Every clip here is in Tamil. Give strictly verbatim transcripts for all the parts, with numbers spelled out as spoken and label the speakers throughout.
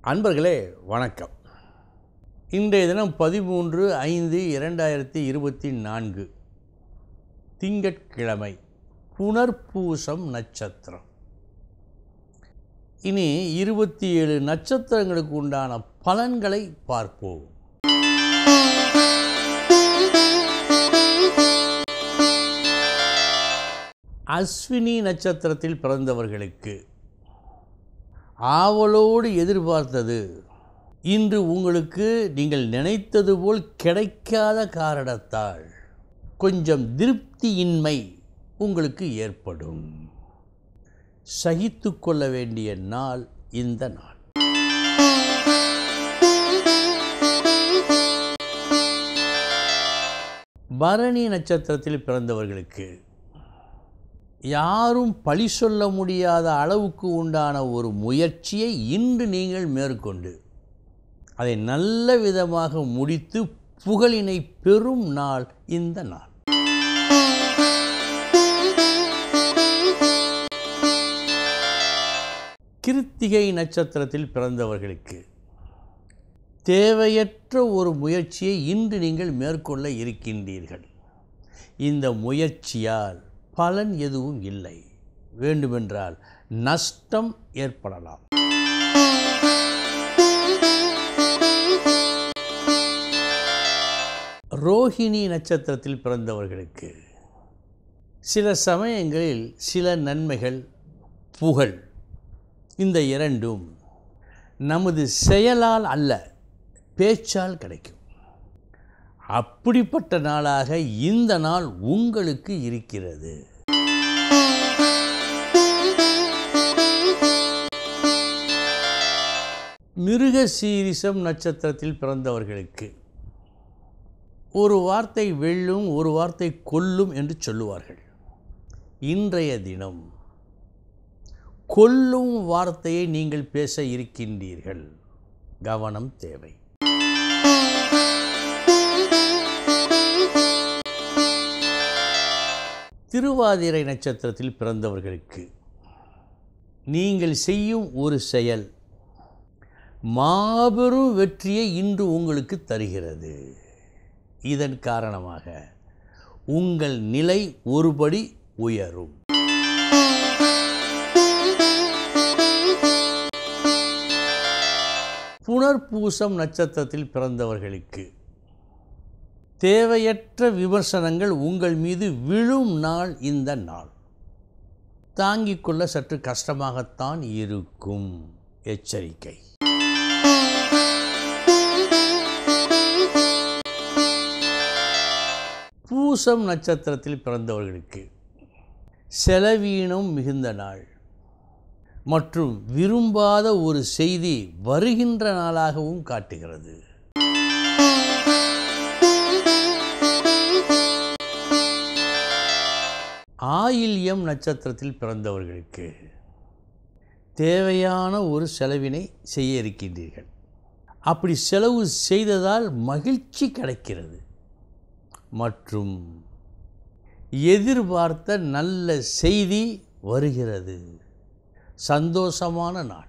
Speaker 1: அன்பர்களே வணக்கம். இன்றைய தினம் பதிமூன்று ஐந்து இரண்டாயிரத்தி இருபத்தி நான்கு திங்கட்கிழமை, புனர்பூசம் நட்சத்திரம். இனி இருபத்தி ஏழு நட்சத்திரங்களுக்கு உண்டான பலன்களை பார்ப்போம். அஸ்வினி நட்சத்திரத்தில் பிறந்தவர்களுக்கு ஆவலோடு எதிர்பார்த்தது இன்று உங்களுக்கு நீங்கள் நினைத்தது போல் கிடைக்காத காரணத்தால் கொஞ்சம் திருப்தியின்மை உங்களுக்கு ஏற்படும். சகித்து கொள்ள வேண்டிய நாள் இந்த நாள். பரணி நட்சத்திரத்தில் பிறந்தவர்களுக்கு யாரும் பழி சொல்ல முடியாத அளவுக்கு உண்டான ஒரு முயற்சியை இன்று நீங்கள் மேற்கொண்டு அதை நல்ல விதமாக முடித்து புகழினை பெறும் நாள் இந்த நாள். கிருத்திகை நட்சத்திரத்தில் பிறந்தவர்களுக்கு தேவையற்ற ஒரு முயற்சியை இன்று நீங்கள் மேற்கொள்ள இருக்கின்றீர்கள். இந்த முயற்சியால் பலன் எதுவும் இல்லை. வேண்டுமென்றால் நஷ்டம் ஏற்படலாம். ரோஹிணி நட்சத்திரத்தில் பிறந்தவர்களுக்கு சில சமயங்களில் சில நன்மைகள், புகழ், இந்த இரண்டும் நமது செயலால் அல்ல, பேச்சால் கிடைக்கும். அப்படிப்பட்ட நாளாக இந்த நாள் உங்களுக்கு இருக்கிறது. மிருகசீரிஷம் நட்சத்திரத்தில் பிறந்தவர்களுக்கு ஒரு வார்த்தை வெல்லும், ஒரு வார்த்தை கொல்லும் என்று சொல்லுவார்கள். இன்றைய தினம் கொல்லும் வார்த்தையை நீங்கள் பேச இருக்கின்றீர்கள். கவனம் தேவை. திருவாதிரை நட்சத்திரத்தில் பிறந்தவர்களுக்கு நீங்கள் செய்யும் ஒரு செயல் மாபெரும் வெற்றியை இன்று உங்களுக்கு தருகிறது. இதன் காரணமாக உங்கள் நிலை ஒருபடி உயரும். புனர்பூசம் நட்சத்திரத்தில் பிறந்தவர்களுக்கு தேவையற்ற விமர்சனங்கள் உங்கள் மீது விழும் நாள் இந்த நாள். தாங்கிக் கொள்ள சற்று கஷ்டமாகத்தான் இருக்கும். எச்சரிக்கை. பூசம் நட்சத்திரத்தில் பிறந்தவர்களுக்கு செலவீனம் மிகுந்த நாள் மற்றும் விரும்பாத ஒரு செய்தி வருகின்ற நாளாகவும் காட்டுகிறது. ஆயில்யம் நட்சத்திரத்தில் பிறந்தவர்களுக்கு தேவையான ஒரு செலவினை செய்ய இருக்கின்றீர்கள். அப்படி செலவு செய்ததால் மகிழ்ச்சி கிடைக்கிறது மற்றும் எதிர்பார்த்த நல்ல செய்தி வருகிறது. சந்தோஷமான நாள்.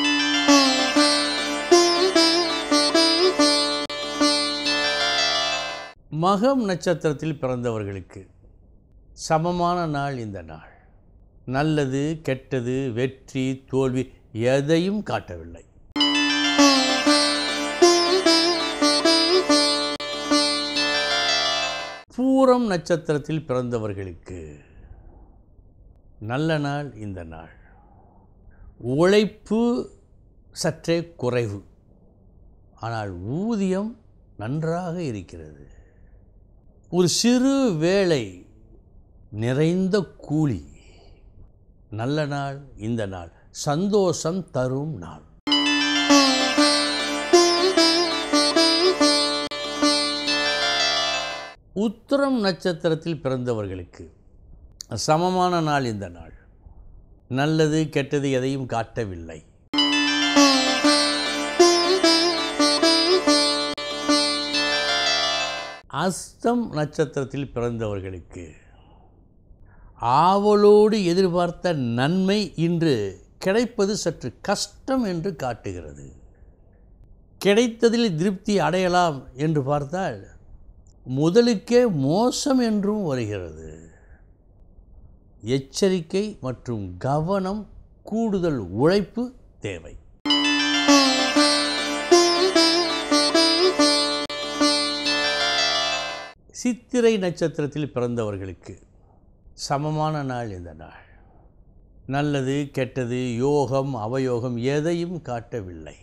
Speaker 1: மகம் நட்சத்திரத்தில் பிறந்தவர்களுக்கு சமமான நாள் இந்த நாள். நல்லது, கெட்டது, வெற்றி, தோல்வி எதையும் காட்டவில்லை. பூரம் நட்சத்திரத்தில் பிறந்தவர்களுக்கு நல்ல நாள் இந்த நாள். உழைப்பு சற்றே குறைவு, ஆனால் ஊதியம் நன்றாக இருக்கிறது. ஒரு சிறு வேலை நிறைந்த கூலி. நல்ல நாள் இந்த நாள். சந்தோஷம் தரும் நாள். உத்திரம் நட்சத்திரத்தில் பிறந்தவர்களுக்கு சமமான நாள் இந்த நாள். நல்லது, கெட்டது எதையும் காட்டவில்லை. அஸ்தம் நட்சத்திரத்தில் பிறந்தவர்களுக்கு ஆவலோடு எதிர்பார்த்த நன்மை இன்று கிடைப்பது சற்று கஷ்டம் என்று காட்டுகிறது. கிடைத்ததில் திருப்தி அடையலாம் என்று பார்த்தால் முதலுக்கே மோசம் என்றும் வருகிறது. எச்சரிக்கை மற்றும் கவனம், கூடுதல் உழைப்பு தேவை. சித்திரை நட்சத்திரத்தில் பிறந்தவர்களுக்கு சமமான நாள் இந்த நாள். நல்லது கெட்டது, யோகம் அவயோகம் எதையும் காட்டவில்லை.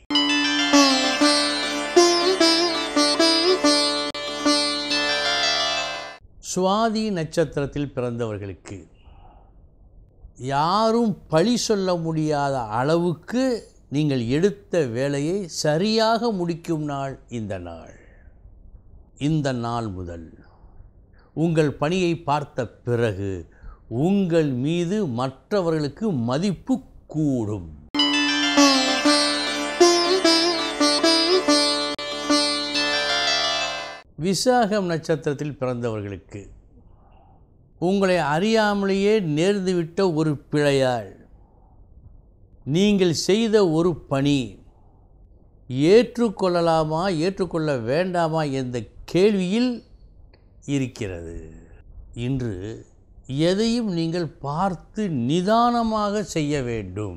Speaker 1: சுவாதி நட்சத்திரத்தில் பிறந்தவர்களுக்கு யாரும் பழி சொல்ல முடியாத அளவுக்கு நீங்கள் எடுத்த வேலையை சரியாக முடிக்கும் நாள் இந்த நாள். இந்த நாள் முதல் உங்கள் பணியை பார்த்த பிறகு உங்கள் மீது மற்றவர்களுக்கு மதிப்பு கூடும். விசாகம் நட்சத்திரத்தில் பிறந்தவர்களுக்கு உங்களை அறியாமலேயே நேர்ந்துவிட்ட ஒரு பிழையால் நீங்கள் செய்த ஒரு பணி ஏற்றுக்கொள்ளலாமா ஏற்றுக்கொள்ள வேண்டாமா என்ற கேள்வியில் இருக்கிறது. இன்று எதையும் நீங்கள் பார்த்து நிதானமாக செய்ய வேண்டும்.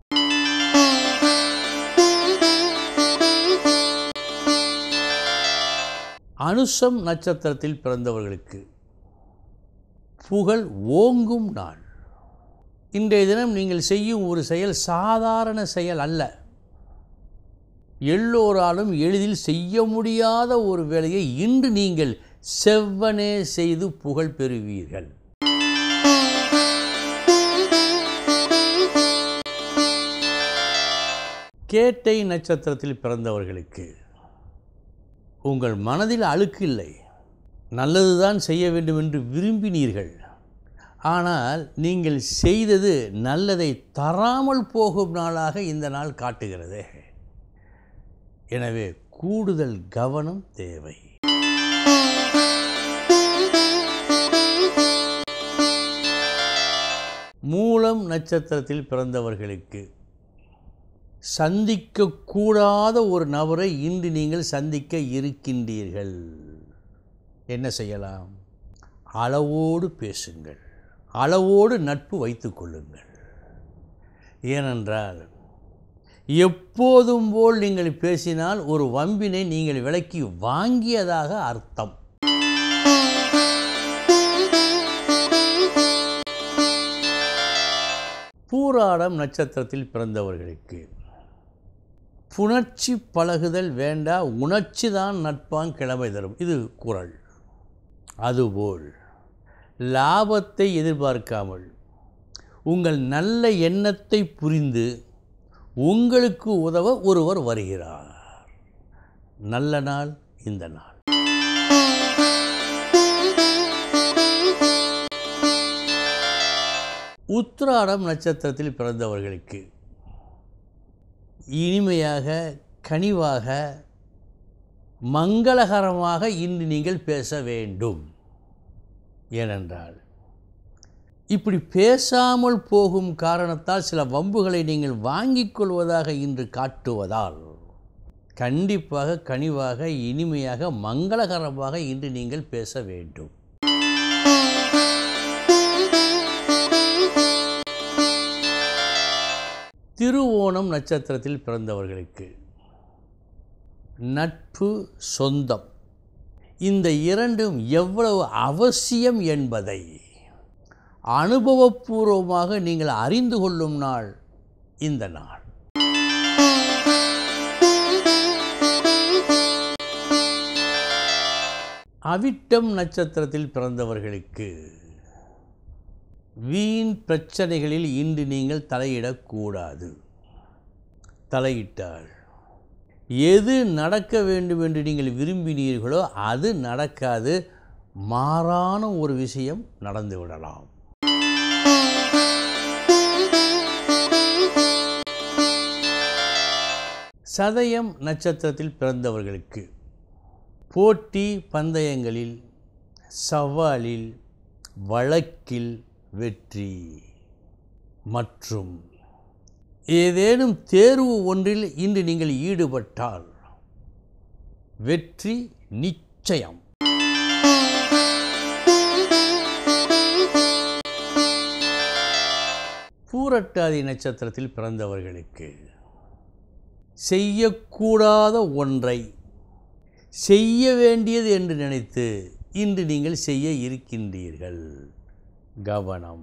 Speaker 1: அனுசம் நட்சத்திரத்தில் பிறந்தவர்களுக்கு புகழ் ஓங்கும் நாள். இன்றைய தினம் நீங்கள் செய்யும் ஒரு செயல் சாதாரண செயல் அல்ல. எல்லோராலும் எளிதில் செய்ய முடியாத ஒரு வேலையை இன்று நீங்கள் செவ்வனே செய்து புகழ் பெறுவீர்கள். கேட்டை நட்சத்திரத்தில் பிறந்தவர்களுக்கு உங்கள் மனதில் அழுக்கு இல்லை. நல்லதுதான் செய்ய வேண்டும் என்று விரும்பினீர்கள். ஆனால் நீங்கள் செய்தது நல்லதை தராமல் போகும் நாளாக இந்த நாள் காட்டுகிறது. எனவே கூடுதல் கவனம் தேவை. மூலம் நட்சத்திரத்தில் பிறந்தவர்களுக்கு சந்திக்கக்கூடாத ஒரு நபரை இன்று நீங்கள் சந்திக்க இருக்கின்றீர்கள். என்ன செய்யலாம்? அளவோடு பேசுங்கள், அளவோடு நட்பு வைத்து கொள்ளுங்கள். ஏனென்றால் எப்போதும் போல் நீங்கள் பேசினால் ஒரு வம்பினை நீங்கள் விலக்கி வாங்கியதாக அர்த்தம். பூராடம் நட்சத்திரத்தில் பிறந்தவர்களுக்கு புணர்ச்சி பழகுதல் வேண்டா, உணர்ச்சி தான் நட்பான் கிழமை தரும். இது குறள். அதுபோல் லாபத்தை எதிர்பார்க்காமல் உங்கள் நல்ல எண்ணத்தை புரிந்து உங்களுக்கு உதவ ஒருவர் வருகிறார். நல்ல நாள் இந்த நாள். உத்திராடம் நட்சத்திரத்தில் பிறந்தவர்களுக்கு இனிமையாக, கனிவாக, மங்களகரமாக இன்று நீங்கள் பேச வேண்டும். ஏனென்றால் இப்படி பேசாமல் போகும் காரணத்தால் சில வம்புகளை நீங்கள் வாங்கிக் கொள்வதாக இன்று காட்டுவதால் கண்டிப்பாக கனிவாக, இனிமையாக, மங்களகரமாக இன்று நீங்கள் பேச வேண்டும். திருவோணம் நட்சத்திரத்தில் பிறந்தவர்களுக்கு நட்பு, சொந்தம் இந்த இரண்டும் எவ்வளவு அவசியம் என்பதை அனுபவபூர்வமாக நீங்கள் அறிந்து கொள்ளும் நாள் இந்த நாள். அவிட்டம் நட்சத்திரத்தில் பிறந்தவர்களுக்கு வீண் பிரச்சனைகளில் இன்று நீங்கள் தலையிடக்கூடாது. தலையிட்டால் எது நடக்க வேண்டும் என்று நீங்கள் விரும்பினீர்களோ அது நடக்காது, மாறான ஒரு விஷயம் நடந்துவிடலாம். சதயம் நட்சத்திரத்தில் பிறந்தவர்களுக்கு போட்டி பந்தயங்களில், சவாலில், வழக்கில் வெற்றி மற்றும் ஏதேனும் தேர்வு ஒன்றில் இன்று நீங்கள் ஈடுபட்டால் வெற்றி நிச்சயம். பூரட்டாதி நட்சத்திரத்தில் பிறந்தவர்களுக்கு செய்யக்கூடாத ஒன்றை செய்ய வேண்டியது என்று நினைத்து இன்று நீங்கள் செய்ய இருக்கின்றீர்கள். கவனம்.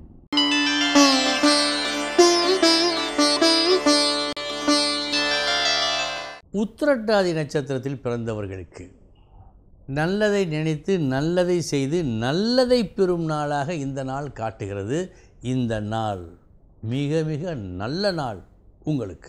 Speaker 1: உத்திரட்டாதி நட்சத்திரத்தில் பிறந்தவர்களுக்கு நல்லதை நினைத்து நல்லதை செய்து நல்லதை பெறும் நாளாக இந்த நாள் காட்டுகிறது. இந்த நாள் மிக மிக நல்ல நாள் உங்களுக்கு.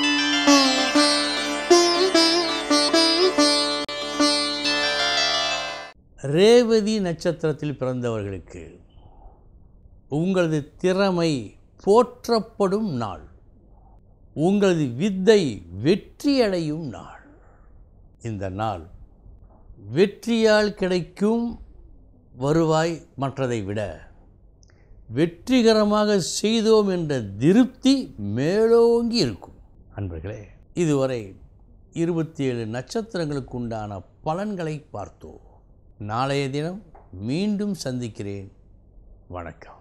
Speaker 1: ரேவதி நட்சத்திரத்தில் பிறந்தவர்களுக்கு உங்களது திறமை போற்றப்படும் நாள். உங்களது வித்தை வெற்றியடையும் நாள். இந்த நாள் வெற்றியால் கிடைக்கும் வருவாய் மற்றதை விட வெற்றிகரமாக செய்தோம் என்ற திருப்தி மேலோங்கி இருக்கும். அன்பர்களே, இதுவரை இருபத்தி ஏழு நட்சத்திரங்களுக்கு உண்டான பலன்களை பார்த்தோம். நாளைய தினம் மீண்டும் சந்திக்கிறேன். வணக்கம்.